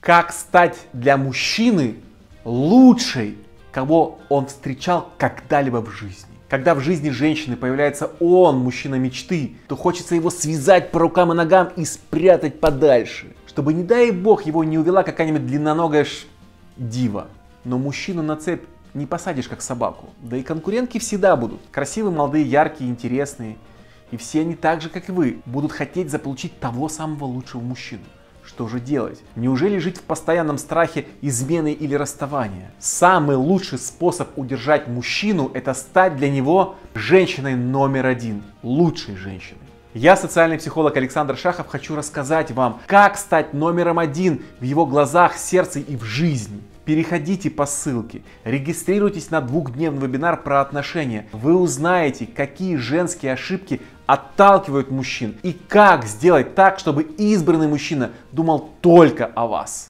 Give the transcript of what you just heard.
Как стать для мужчины лучшей, кого он встречал когда-либо в жизни. Когда в жизни женщины появляется он, мужчина мечты, то хочется его связать по рукам и ногам и спрятать подальше, чтобы, не дай бог, его не увела какая-нибудь длинноногая дива. Но мужчину на цепь не посадишь как собаку. Да и конкурентки всегда будут. Красивые, молодые, яркие, интересные. И все они так же, как и вы, будут хотеть заполучить того самого лучшего мужчину. Что же делать? Неужели жить в постоянном страхе измены или расставания? Самый лучший способ удержать мужчину – это стать для него женщиной номер один, лучшей женщиной. Я, социальный психолог Александр Шахов, хочу рассказать вам, как стать номером один в его глазах, сердце и в жизни. Переходите по ссылке, регистрируйтесь на двухдневный вебинар про отношения. Вы узнаете, какие женские ошибки отталкивают мужчин и как сделать так, чтобы избранный мужчина думал только о вас.